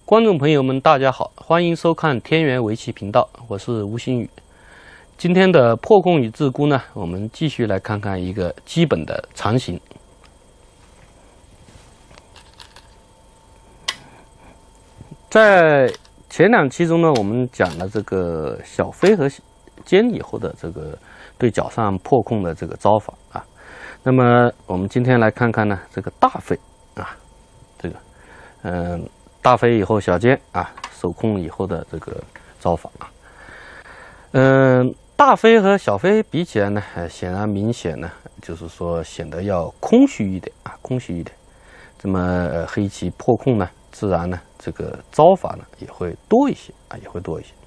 观众朋友们，大家好，欢迎收看天元围棋频道，我是吴新宇。今天的破空与自估呢，我们继续来看看一个基本的常形。在前两期中呢，我们讲了这个小飞和尖以后的这个对角上破空的这个招法啊。那么我们今天来看看呢，这个大飞啊，这个大飞以后小尖啊，守空以后的这个招法啊。大飞和小飞比起来呢，显然明显呢，就是说显得要空虚一点啊，空虚一点。这么黑棋破空呢，自然呢，这个招法呢也会多一些啊，也会多一些。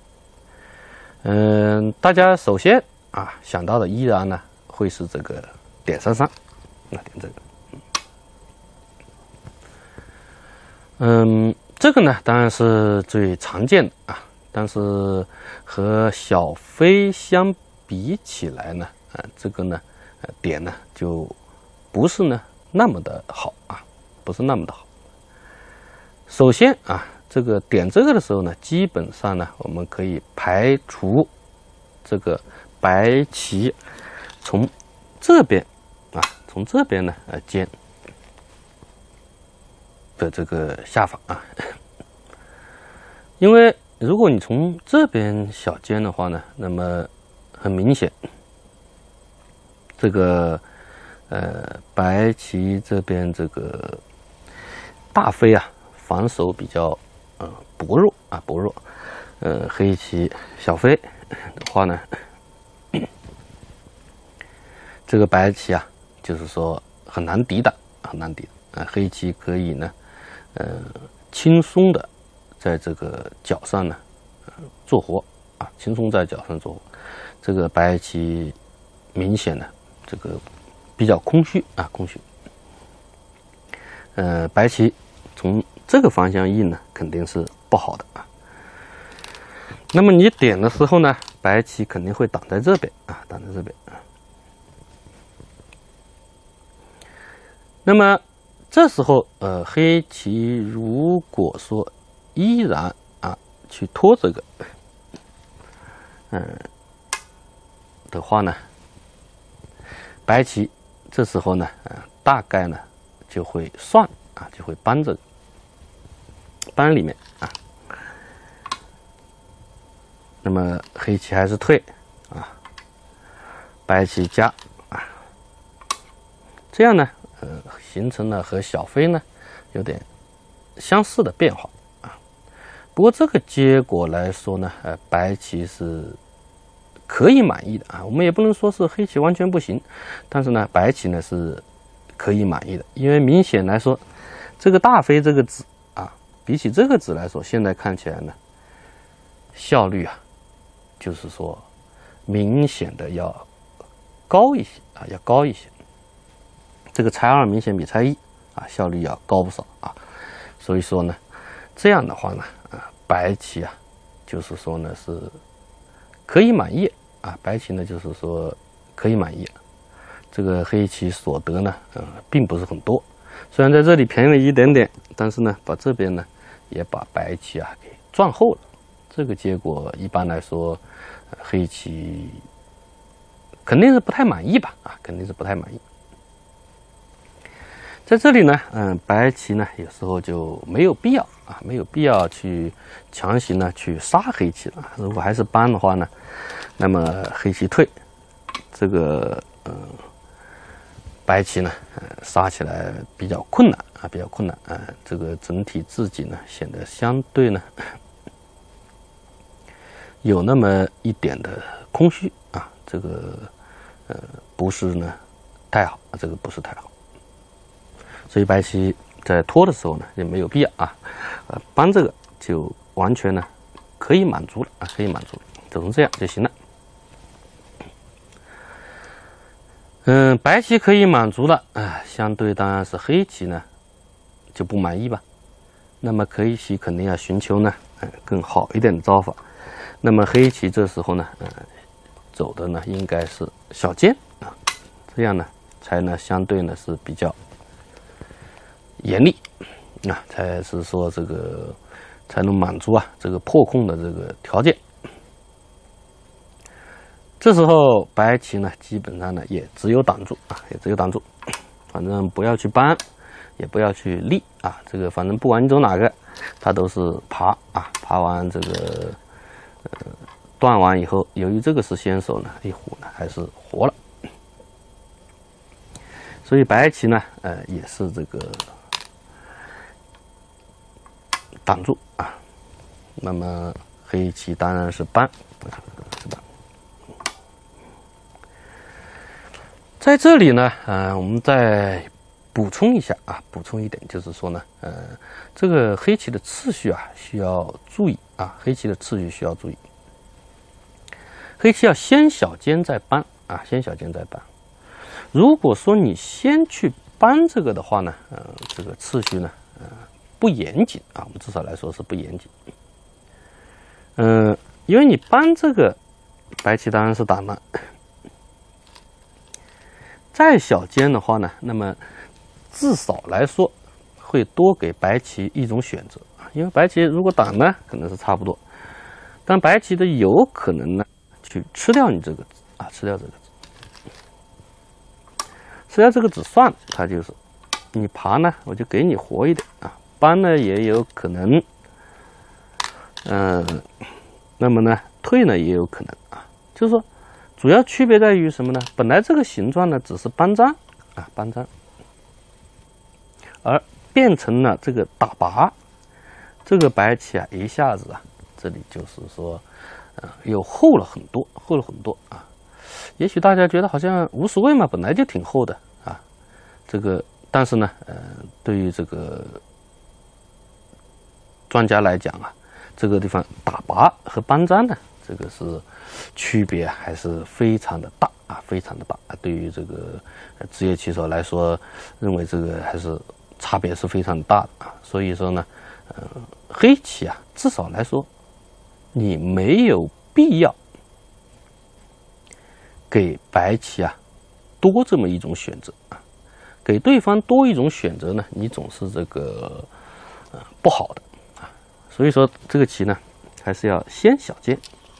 大家首先啊想到的依然呢会是这个点33，点这个。这个呢当然是最常见的啊，但是和小飞相比起来呢，这个呢，点呢就不是呢那么的好啊，不是那么的好。首先啊，这个点这个的时候呢，基本上呢，我们可以排除这个白棋从这边啊，从这边呢尖的这个下法啊，因为如果你从这边小尖的话呢，那么很明显，这个白棋这边这个大飞啊，防守比较薄弱啊，薄弱。黑棋小飞的话呢，这个白棋啊，就是说很难抵挡，很难抵挡。黑棋可以呢，轻松的在这个角上呢，做活啊，轻松在角上做活。这个白棋明显呢，这个比较空虚啊，空虚。白棋从这个方向应呢，肯定是不好的啊。那么你点的时候呢，白棋肯定会挡在这边啊，挡在这边啊。那么这时候黑棋如果说依然啊去拖这个的话呢，白棋这时候呢大概呢就会算啊，就会扳这个扳里面啊。那么黑棋还是退啊，白棋加啊，这样呢形成了和小飞呢有点相似的变化啊。不过这个结果来说呢，白棋是可以满意的啊。我们也不能说是黑棋完全不行，但是呢，白棋呢是可以满意的，因为明显来说，这个大飞这个子啊，比起这个子来说，现在看起来呢，效率啊，就是说明显的要高一些啊，要高一些。这个拆2明显比拆1啊效率要高不少啊，所以说呢，这样的话呢，白棋啊，就是说呢是可以满意啊，白棋呢就是说可以满意了。这个黑棋所得呢，并不是很多，虽然在这里便宜了一点点，但是呢，把这边呢也把白棋啊给赚厚了。这个结果一般来说，黑棋肯定是不太满意吧？啊，肯定是不太满意。在这里呢，白棋呢有时候就没有必要啊，没有必要去强行呢去杀黑棋了。如果还是扳的话呢，那么黑棋退，这个白棋呢杀起来比较困难啊，比较困难啊。这个整体自己呢显得相对呢有那么一点的空虚啊，这个不是呢太好，这个不是太好。所以白棋在拖的时候呢，也没有必要啊，扳这个就完全呢可以满足了啊，可以满足了，走成这样就行了。白棋可以满足了啊，相对当然是黑棋呢就不满意吧。那么黑棋肯定要寻求呢更好一点的招法。那么黑棋这时候呢，走的呢应该是小尖啊，这样呢才呢相对呢是比较严厉啊，才是说这个才能满足这个破空的这个条件。这时候白棋呢，基本上呢也只有挡住也只有挡住，反正不要去搬，也不要去立这个反正不管你走哪个，它都是爬爬完这个断完以后，由于这个是先手呢，一虎呢还是活了，所以白棋呢也是这个挡住那么黑棋当然是搬是吧？在这里呢，我们再补充一下补充一点，就是说呢，这个黑棋的次序需要注意黑棋的次序需要注意。黑棋要先小尖再搬先小尖再搬。如果说你先去搬这个的话呢，这个次序呢，不严谨我们至少来说是不严谨。因为你搬这个，白棋当然是挡了。再小尖的话呢，那么至少来说会多给白棋一种选择，因为白棋如果挡呢，可能是差不多，但白棋的有可能呢去吃掉你这个子吃掉这个子，吃掉这个子算了，它就是你爬呢，我就给你活一点搬呢也有可能，那么呢退呢也有可能就是说。主要区别在于什么呢？本来这个形状呢只是搬粘搬粘，而变成了这个打拔，这个白棋一下子这里就是说又厚了很多，厚了很多也许大家觉得好像无所谓嘛，本来就挺厚的这个但是呢对于这个专家来讲这个地方打拔和搬粘呢，这个是区别还是非常的大非常的大对于这个职业棋手来说，认为这个还是差别是非常大的所以说呢，黑棋至少来说，你没有必要给白棋多这么一种选择给对方多一种选择呢，你总是这个不好的所以说这个棋呢，还是要先小尖。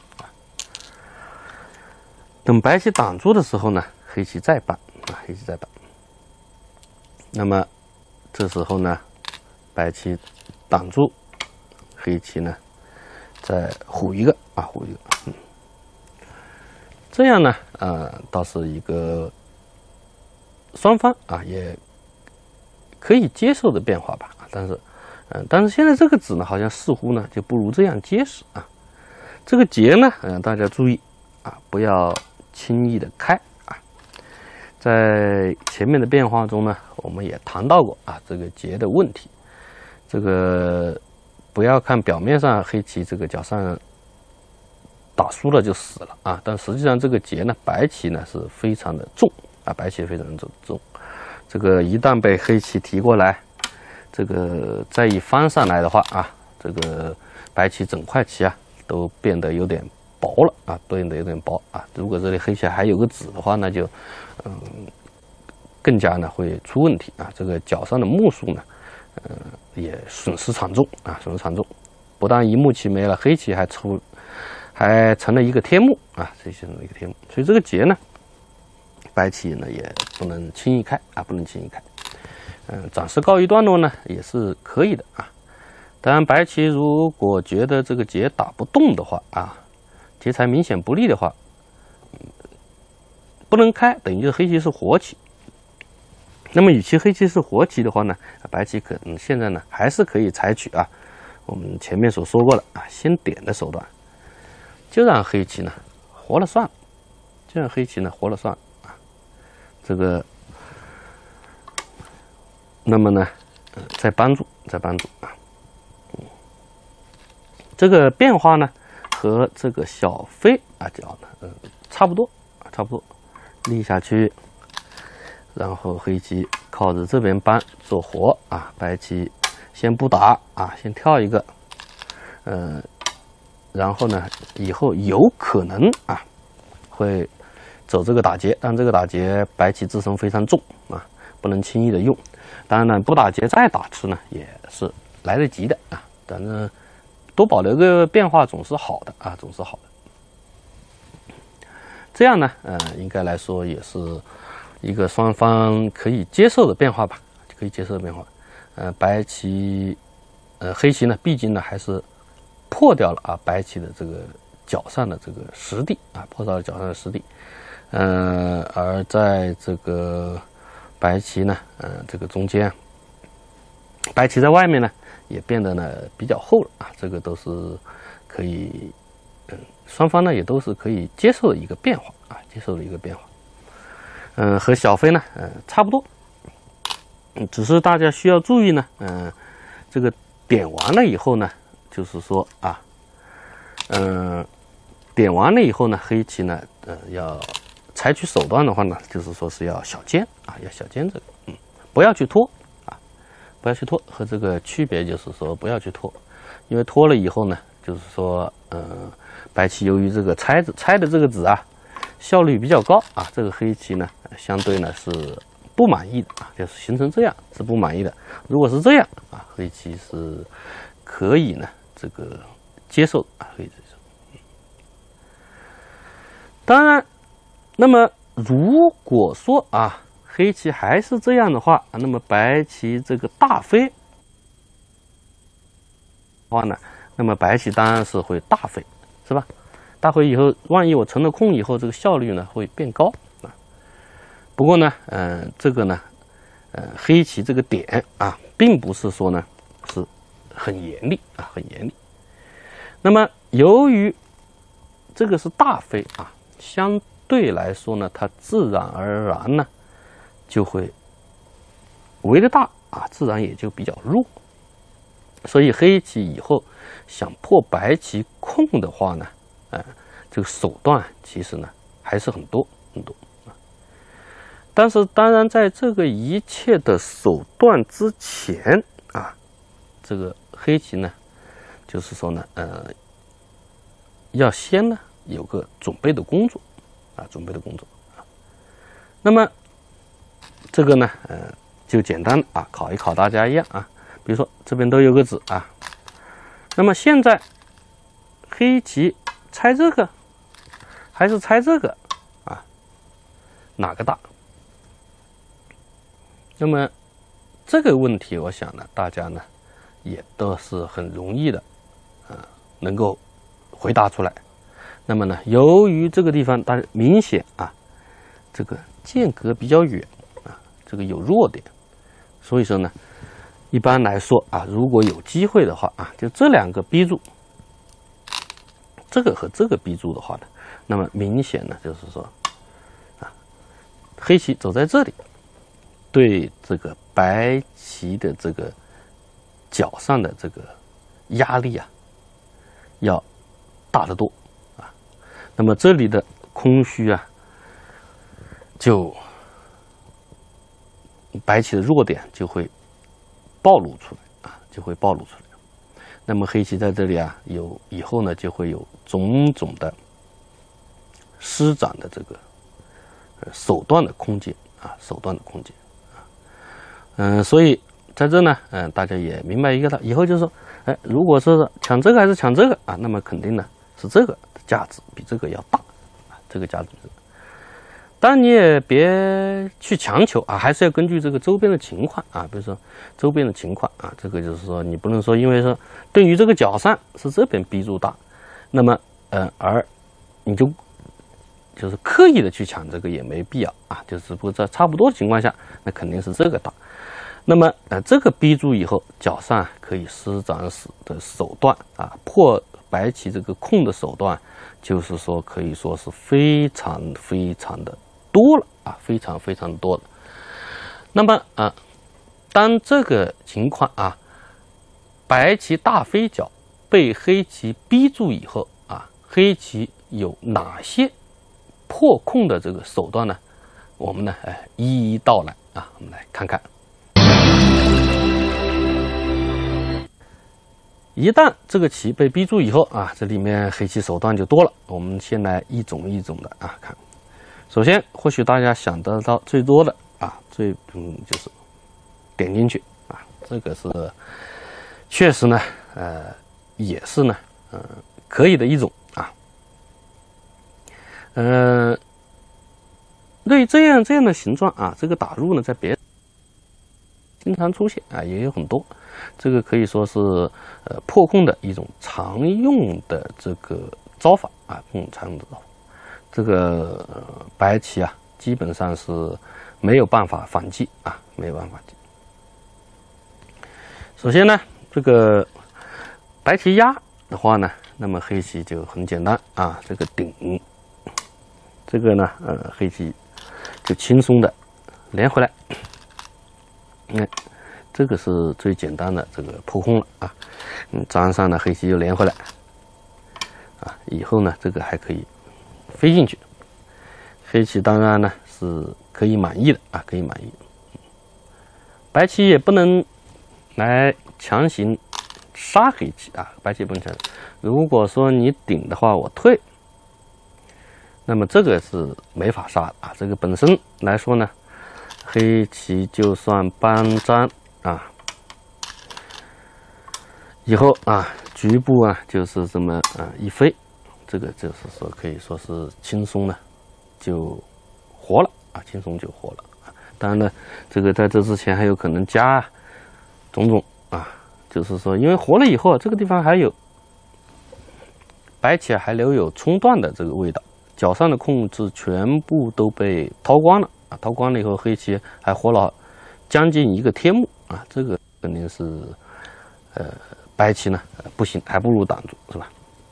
等白棋挡住的时候呢，黑棋再搬黑棋再搬。那么这时候呢，白棋挡住，黑棋呢再虎一个虎一个，这样呢倒是一个双方也可以接受的变化吧。但是现在这个子呢，好像似乎呢就不如这样结实这个结呢，大家注意不要轻易的开在前面的变化中呢，我们也谈到过这个结的问题。这个不要看表面上黑棋这个脚上打输了就死了但实际上这个结呢，白棋呢是非常的重白棋非常的重。这个一旦被黑棋提过来，这个再一翻上来的话这个白棋整块棋都变得有点薄了变得有点薄如果这里黑棋还有个子的话，那就更加呢会出问题这个脚上的目数呢也损失惨重损失惨重。不但一目棋没了，黑棋还成了一个天目这形成了一个天目。所以这个结呢，白棋呢也不能轻易开不能轻易开。暂时告一段落呢也是可以的当然白棋如果觉得这个结打不动的话劫财明显不利的话，不能开，等于就是黑棋是活棋。那么与其黑棋是活棋的话呢，白棋可能现在呢还是可以采取我们前面所说过的先点的手段，就让黑棋呢活了算了，就让黑棋呢活了算了这个。那么呢，再帮助这个变化呢，和这个小飞角呢，差不多，立下去，然后黑棋靠着这边搬做活白棋先不打先跳一个，然后呢，以后有可能会走这个打劫，但这个打劫白棋自身非常重不能轻易的用。当然呢，不打劫再打吃呢，也是来得及的反正多保留个变化总是好的啊，总是好的。这样呢，应该来说也是一个双方可以接受的变化吧，可以接受的变化。白棋，黑棋呢，毕竟呢还是破掉了啊白棋的这个角上的这个实地啊，破掉了角上的实地。而在这个白棋呢，这个中间，白棋在外面呢也变得呢比较厚了啊，这个都是可以，双方呢也都是可以接受的一个变化啊，接受的一个变化。和小飞呢，差不多，只是大家需要注意呢，这个点完了以后呢，就是说啊，点完了以后呢，黑棋呢，要采取手段的话呢，就是说是要小尖啊，要小尖这个，不要去拖啊，不要去拖，和这个区别就是说不要去拖，因为拖了以后呢，就是说，白棋由于这个拆的这个子啊，效率比较高啊，这个黑棋呢，相对呢是不满意的啊，就是形成这样是不满意的。如果是这样啊，黑棋是可以呢这个接受啊，可以接受。当然，那么如果说啊，黑棋还是这样的话，那么白棋这个大飞的话呢，那么白棋当然是会大飞，是吧？大飞以后，万一我成了空以后，这个效率呢会变高啊。不过呢，这个呢，黑棋这个点啊，并不是说呢是很严厉啊，很严厉。那么由于这个是大飞啊，相对来说呢，它自然而然呢就会围得大啊，自然也就比较弱。所以黑棋以后想破白棋空的话呢，这个手段其实呢还是很多很多啊。但是当然，在这个一切的手段之前啊，这个黑棋呢，就是说呢，要先呢有个准备的工作啊，准备的工作啊。那么这个呢，就简单啊考一考大家一样啊。比如说这边都有个子啊，那么现在黑棋拆这个还是拆这个啊？哪个大？那么这个问题，我想呢，大家呢也都是很容易的，能够回答出来。那么呢，由于这个地方它明显啊，这个间隔比较远啊，这个有弱点，所以说呢。一般来说啊，如果有机会的话啊，就这两个逼住，这个和这个逼住的话呢，那么明显呢就是说，啊，黑棋走在这里，对这个白棋的这个角上的这个压力啊，要大得多啊。那么这里的空虚啊，就白棋的弱点就会暴露出来啊，就会暴露出来。那么黑棋在这里啊，以后呢就会有种种的施展的这个手段的空间啊，手段的空间啊。所以在这呢，大家也明白一个道理，以后就是说，如果是抢这个还是抢这个啊，那么肯定呢是这个的价值比这个要大啊，这个价值比这个。当然你也别去强求啊，还是要根据这个周边的情况啊，比如说周边的情况啊，这个就是说你不能说因为说对于这个角上是这边逼住大，那么而你就是刻意的去抢这个也没必要啊，就是不过在差不多的情况下，那肯定是这个大。那么这个逼住以后，角上可以施展的手段啊，破白棋这个空的手段，就是说可以说是非常非常的多了啊，非常非常多了。那么当这个情况啊，白棋大飞角被黑棋逼住以后啊，黑棋有哪些破空的这个手段呢？我们呢，一一道来啊，我们来看看。一旦这个棋被逼住以后啊，这里面黑棋手段就多了。我们先来一种一种的啊看。首先，或许大家想得到最多的啊，就是点进去啊，这个是确实呢， 也是呢，可以的一种啊。对于这样的形状啊，这个打入呢，在别经常出现啊，也有很多。这个可以说是破空的一种常用的这个招法啊，常用的招法。这个白棋啊，基本上是没有办法反击啊，没有办法反击。首先呢，这个白棋压的话呢，那么黑棋就很简单啊，这个顶，这个呢，黑棋就轻松的连回来。这个是最简单的这个破空了啊。粘上了黑棋就连回来啊，以后呢，这个还可以飞进去。黑棋当然呢是可以满意的啊，可以满意。白棋也不能来强行杀黑棋啊，白棋不能强行。如果说你顶的话，我退，那么这个是没法杀的啊。这个本身来说呢，黑棋就算搬粘啊，以后啊，局部啊就是这么一飞，这个就是说可以说是轻松呢就活了啊，轻松就活了啊。当然呢，这个在这之前还有可能加种种啊，就是说因为活了以后，这个地方还有白棋还留有冲断的这个味道，角上的控制全部都被掏光了啊，掏光了以后，黑棋还活了将近一个天目啊，这个肯定是白棋呢不行，还不如挡住，是吧？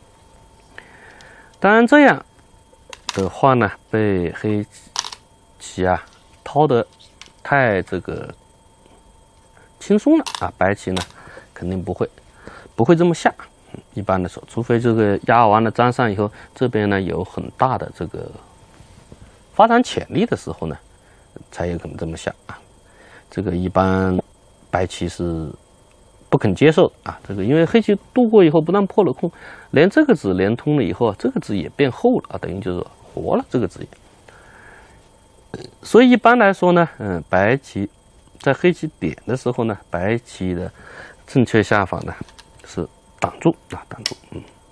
当然这样的话呢，被黑棋啊掏得太这个轻松了啊，白棋呢肯定不会这么下。一般的说，除非这个压完了粘上以后，这边呢有很大的这个发展潜力的时候呢，才有可能这么下啊。这个一般白棋是不肯接受啊。这个因为黑棋渡过以后，不但破了空，连这个子连通了以后，这个子也变厚了啊，等于就是活了这个子也。所以一般来说呢，白棋在黑棋点的时候呢，白棋的正确下法呢是挡住啊，挡住，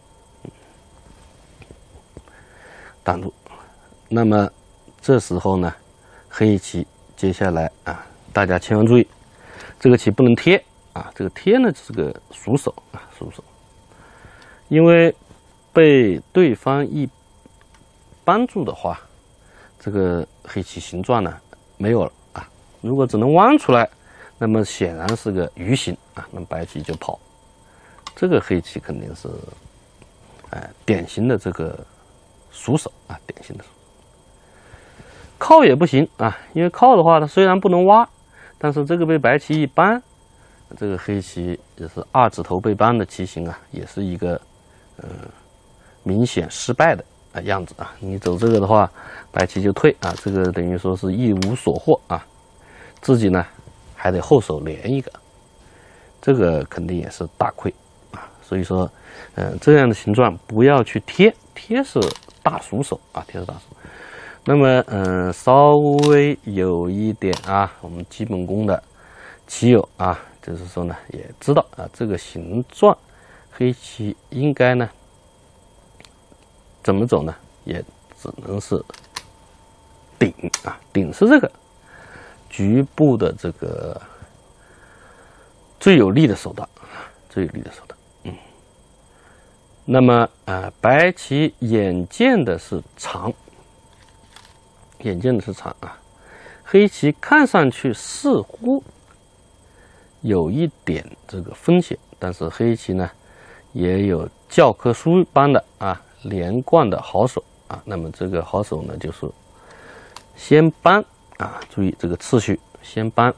挡住。那么这时候呢，黑棋接下来啊，大家千万注意，这个棋不能贴啊，这个贴呢是个熟手啊，熟手，因为被对方一帮助的话，这个黑棋形状呢没有了啊。如果只能弯出来，那么显然是个鱼形啊，那么白棋就跑。这个黑棋肯定是，典型的这个熟手啊，典型的熟手。靠也不行啊，因为靠的话，它虽然不能挖，但是这个被白棋一扳，这个黑棋也是二指头被扳的棋形啊，也是一个明显失败的样子啊。你走这个的话，白棋就退啊，这个等于说是一无所获啊，自己呢还得后手连一个，这个肯定也是大亏。所以说，这样的形状不要去贴，贴是大熟手啊，贴是大熟。那么，稍微有一点啊，我们基本功的棋友啊，就是说呢，也知道啊，这个形状，黑棋应该呢怎么走呢？也只能是顶啊，顶是这个局部的这个最有力的手段，最有力的手段。那么白棋眼见的是长，眼见的是长啊，黑棋看上去似乎有一点这个风险，但是黑棋呢也有教科书般的啊连贯的好手啊。那么这个好手呢，就是先扳啊，注意这个次序，先扳，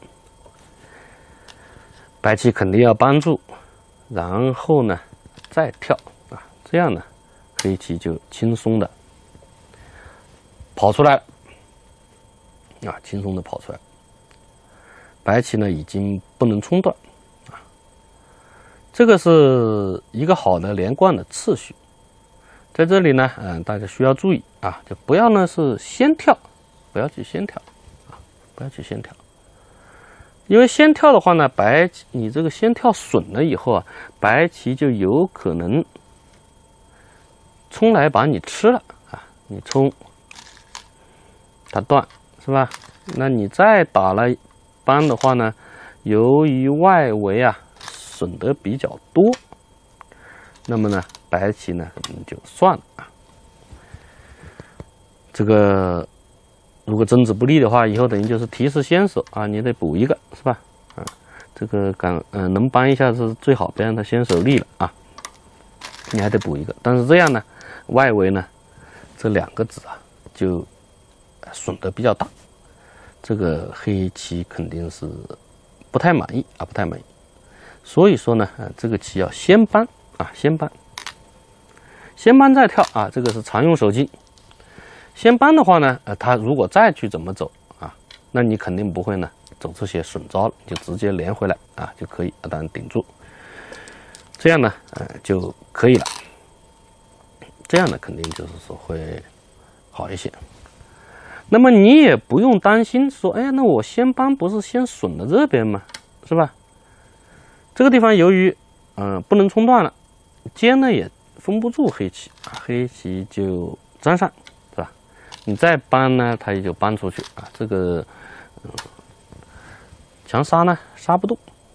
白棋肯定要扳住，然后呢再跳。这样呢，黑棋就轻松的跑出来了啊，轻松的跑出来。白棋呢已经不能冲断啊，这个是一个好的连贯的次序。在这里呢，大家需要注意啊，就不要呢是先跳，不要去先跳啊，不要去先跳。 因为先跳的话呢，白棋你这个先跳损了以后啊，白棋就有可能冲来把你吃了啊，你冲，它断是吧？那你再打了扳的话呢，由于外围啊损得比较多，那么呢，白棋呢就算了啊。这个如果争执不利的话，以后等于就是提示先手啊，你得补一个是吧？啊，这个能扳一下是最好，别让他先手立了啊。你还得补一个，但是这样呢，外围呢这2个子啊就损得比较大，这个黑棋肯定是不太满意啊，不太满意。所以说呢，这个棋要先扳啊，先扳再跳啊，这个是常用手筋。先扳的话呢，他如果再去怎么走啊，那你肯定不会呢走这些损招了，就直接连回来啊就可以，当然顶住，这样呢，就可以了。这样呢，肯定就是说会好一些。那么你也不用担心说，哎，那我先扳不是先损了这边吗？是吧？这个地方由于不能冲断了，尖呢也封不住黑棋啊，黑棋就粘上。你再扳呢，它也就扳出去啊。这个，强杀呢，杀不动，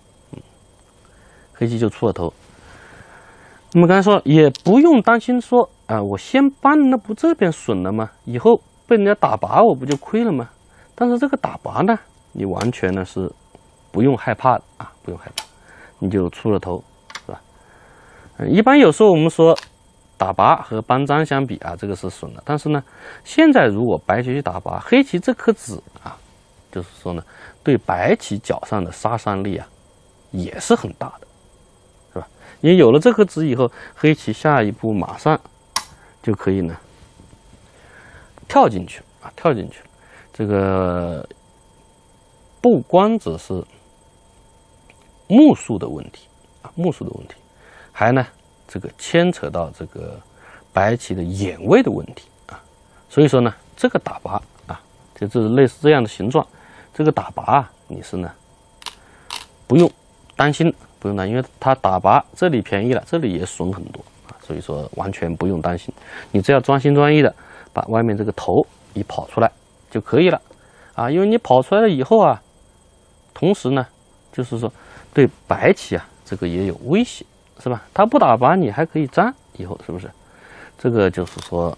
黑棋就出了头。那么刚才说也不用担心说啊，我先扳，那不这边损了吗？以后被人家打拔，我不就亏了吗？但是这个打拔呢，你完全呢是不用害怕的啊，不用害怕，你就出了头，是吧？一般有时候我们说，打拔和扳粘相比啊，这个是损的。但是呢，现在如果白棋去打拔，黑棋这颗子啊，就是说呢，对白棋脚上的杀伤力啊，也是很大的，是吧？你有了这颗子以后，黑棋下一步马上就可以呢跳进去啊，跳进去。这个不光只是目数的问题啊，目数的问题，还呢。这个牵扯到这个白棋的眼位的问题啊，所以说呢，这个打拔啊，就是类似这样的形状，这个打拔啊，你是呢不用担心，不用担心，因为它打拔这里便宜了，这里也损很多啊，所以说完全不用担心，你只要专心专意的把外面这个头一跑出来就可以了啊，因为你跑出来了以后啊，同时呢，就是说对白棋啊这个也有威胁。是吧？他不打拔，你还可以粘，以后是不是？这个就是说，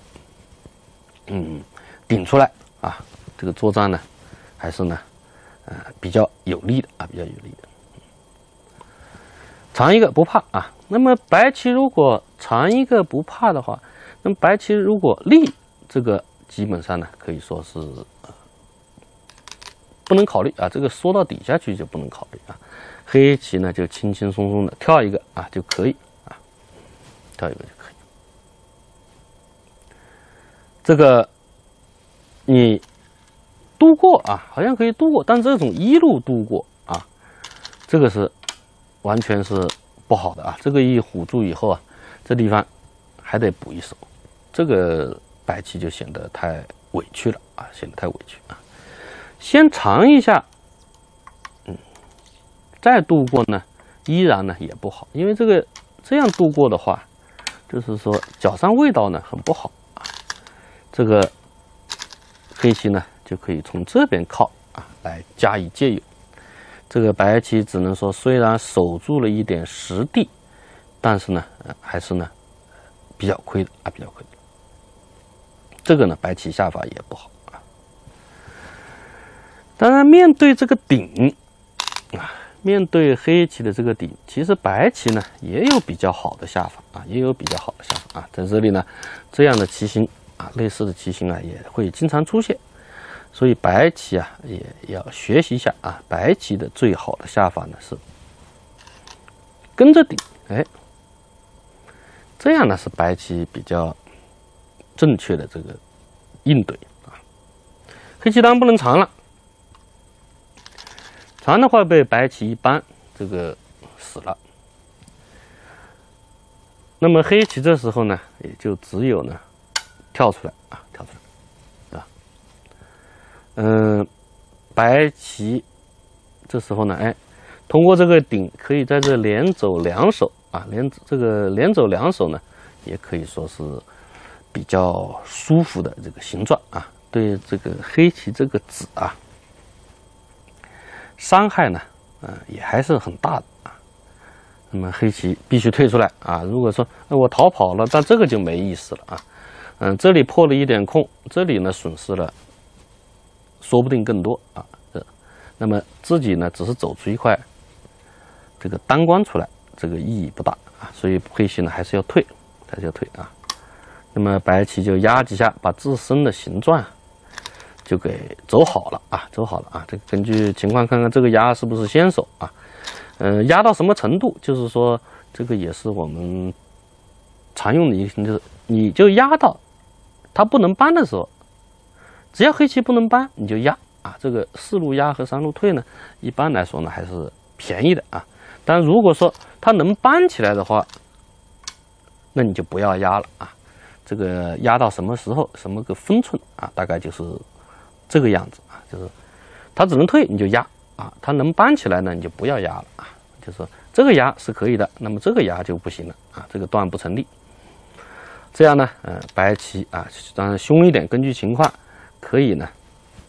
顶出来啊，这个作战呢，还是呢，比较有利的啊，比较有利的。长一个不怕啊。那么白棋如果长一个不怕的话，那么白棋如果立，这个基本上呢，可以说是不能考虑啊。这个缩到底下去就不能考虑啊。黑棋呢就轻轻松松的跳一个啊就可以啊，跳一个就可以。这个你度过啊，好像可以度过，但这种一路度过啊，这个是完全是不好的啊。这个一唬住以后啊，这地方还得补一手，这个白棋就显得太委屈了啊，显得太委屈啊。先尝一下。再度过呢，依然呢也不好，因为这样度过的话，就是说脚上味道呢很不好啊。这个黑棋呢就可以从这边靠啊来加以借用。这个白棋只能说虽然守住了一点实地，但是呢还是呢比较亏的啊，比较亏的。这个呢白棋下法也不好啊。当然面对这个顶啊。面对黑棋的这个顶，其实白棋呢也有比较好的下法啊，也有比较好的下法啊。在这里呢，这样的棋形啊，类似的棋形啊也会经常出现，所以白棋啊也要学习一下啊。白棋的最好的下法呢是跟着顶，哎，这样呢是白棋比较正确的这个应对啊。黑棋当然不能长了。长的话被白棋一扳，这个死了。那么黑棋这时候呢，也就只有呢跳出来啊，跳出来，对吧？白棋这时候呢，哎，通过这个顶可以在这连走两手啊，连走两手呢，也可以说是比较舒服的这个形状啊，对这个黑棋这个子啊，伤害呢，也还是很大的啊。那么黑棋必须退出来啊！如果说我逃跑了，但这个就没意思了啊。这里破了一点空，这里呢损失了，说不定更多啊。那么自己呢只是走出一块这个单关出来，这个意义不大啊。所以黑棋呢还是要退，还是要退啊。那么白棋就压几下，把自身的形状就给走好了啊，走好了啊。这个根据情况看看这个压是不是先手啊。压到什么程度？就是说，这个也是我们常用的一个，就是你就压到它不能搬的时候，只要黑棋不能搬，你就压啊。这个4路压和3路退呢，一般来说呢还是便宜的啊。但如果说它能搬起来的话，那你就不要压了啊。这个压到什么时候，什么个分寸啊？大概就是这个样子啊，就是它只能退，你就压。啊，它能搬起来呢，你就不要压了啊。就是说这个压是可以的，那么这个压就不行了啊，这个段不成立。这样呢，白棋啊，当然凶一点，根据情况可以呢，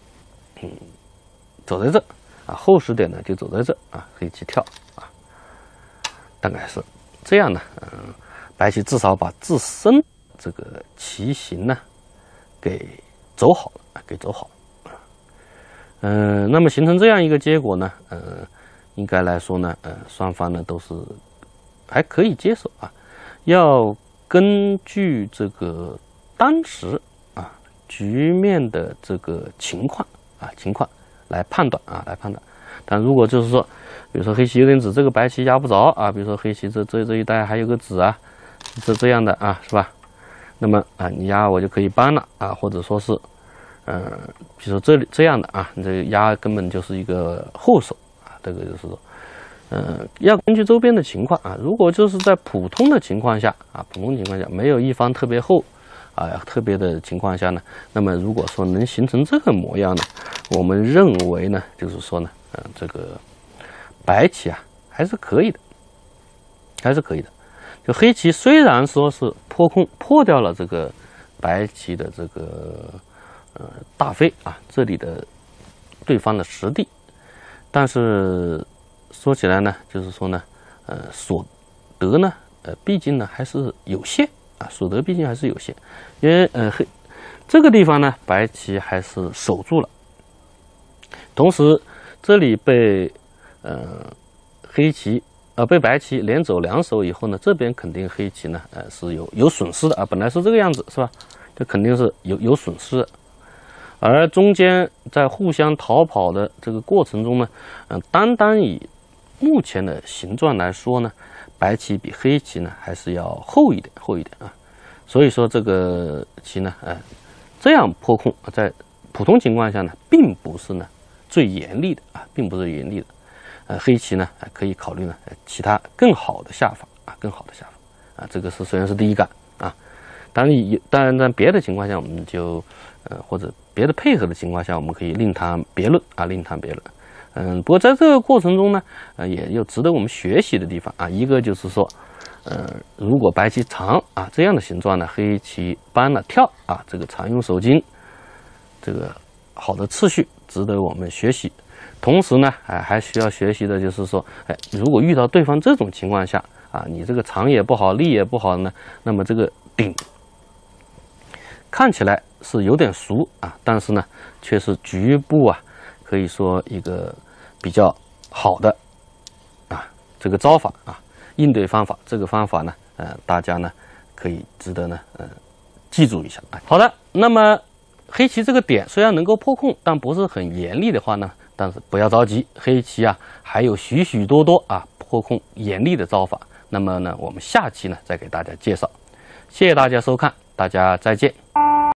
走在这啊，厚实点呢就走在这啊，黑棋跳啊，大概是这样呢。白棋至少把自身这个棋形呢给走好了，给走好了。那么形成这样一个结果呢，应该来说呢，双方呢都是还可以接受啊。要根据这个当时啊局面的这个情况来判断啊，来判断。但如果就是说，比如说黑棋有点子，这个白棋压不着啊，比如说黑棋这一带还有个子啊，这样的啊，是吧？那么啊，你压我就可以搬了啊，或者说是。比如说这样的啊，你这个压根本就是一个后手啊，这个就是说，要根据周边的情况啊。如果就是在普通的情况下啊，没有一方特别厚啊，特别的情况下呢，那么如果说能形成这个模样呢，我们认为呢，就是说呢，这个白棋啊还是可以的，还是可以的。就黑棋虽然说是破空破掉了这个白棋的这个。大飞啊，这里的对方的实地，但是说起来呢，就是说呢，所得呢，毕竟呢还是有限啊，所得毕竟还是有限，因为这个地方呢，白棋还是守住了，同时这里被黑棋被白棋连走2手以后呢，这边肯定黑棋呢是有损失的啊，本来是这个样子是吧？这肯定是有损失的。而中间在互相逃跑的这个过程中呢，单单以目前的形状来说呢，白棋比黑棋呢还是要厚一点啊。所以说这个棋呢，这样破空在普通情况下呢，并不是呢最严厉的啊，并不是严厉的。黑棋呢可以考虑呢其他更好的下法啊，更好的下法啊。这个是虽然是第一感啊，当然在别的情况下我们就或者别的配合的情况下，我们可以另谈别论啊，另谈别论。不过在这个过程中呢，也有值得我们学习的地方啊。一个就是说，如果白棋长啊这样的形状呢，黑棋搬了跳啊，这个常用手筋，这个好的次序值得我们学习。同时呢，还需要学习的就是说，如果遇到对方这种情况下啊，你这个长也不好，力也不好呢，那么这个顶看起来是有点熟啊，但是呢，却是局部啊，可以说一个比较好的啊这个招法啊，应对方法。这个方法呢，大家呢可以值得呢记住一下啊。好的，那么黑棋这个点虽然能够破空，但不是很严厉的话呢，但是不要着急，黑棋啊还有许许多多啊破空严厉的招法。那么呢，我们下期呢再给大家介绍。谢谢大家收看，大家再见。